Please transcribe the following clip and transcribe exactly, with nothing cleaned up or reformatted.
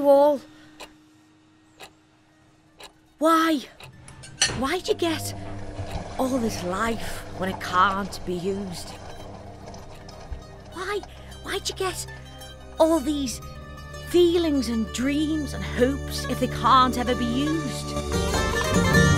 you all. Why? Why'd you get all this life when it can't be used? Why? Why'd you get all these feelings and dreams and hopes if they can't ever be used?